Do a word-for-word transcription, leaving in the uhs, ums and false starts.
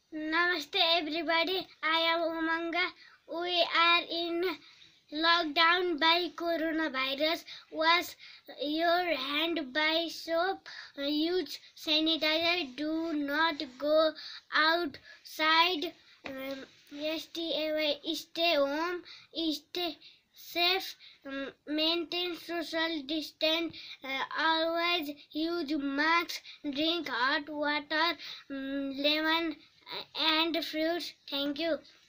Namaste everybody, I am Umanga. We are in lockdown by coronavirus. Wash your hand by soap. Use sanitizer. Do not go outside. Um, stay away. Stay home. Stay safe. Um, maintain social distance. Uh, always use masks. Drink hot water. Um, lemon and fruits. Thank you.